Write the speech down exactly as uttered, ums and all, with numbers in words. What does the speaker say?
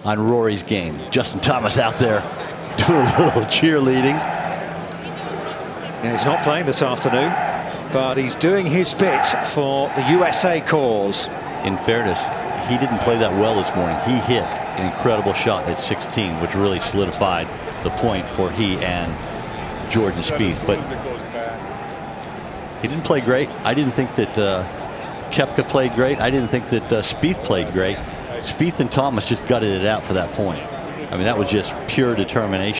on Rory's game. Justin Thomas out there doing a little cheerleading. Yeah, he's not playing this afternoon, but he's doing his bit for the U S A cause. In fairness, he didn't play that well this morning. He hit an incredible shot at sixteen, which really solidified the point for he and Jordan Spieth. But he didn't play great. I didn't think that uh, Koepka played great. I didn't think that uh, Spieth played great. Spieth and Thomas just gutted it out for that point. I mean, that was just pure determination.